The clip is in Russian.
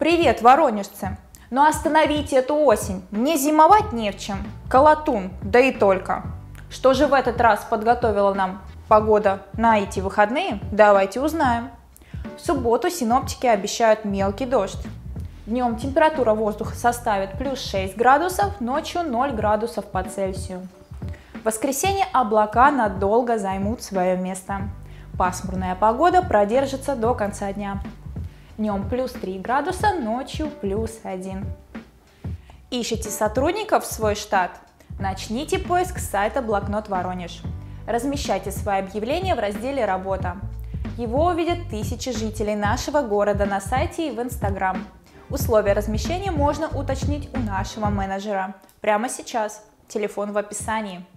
Привет, воронежцы! Но остановите эту осень, мне зимовать не в чем. Колотун, да и только. Что же в этот раз подготовила нам погода на эти выходные? Давайте узнаем. В субботу синоптики обещают мелкий дождь. Днем температура воздуха составит плюс 6 градусов, ночью 0 градусов по Цельсию. В воскресенье облака надолго займут свое место. Пасмурная погода продержится до конца дня. Днем плюс 3 градуса, ночью плюс 1. Ищете сотрудников в свой штат? Начните поиск с сайта Блокнот Воронеж. Размещайте свои объявления в разделе «Работа». Его увидят тысячи жителей нашего города на сайте и в Instagram. Условия размещения можно уточнить у нашего менеджера. Прямо сейчас. Телефон в описании.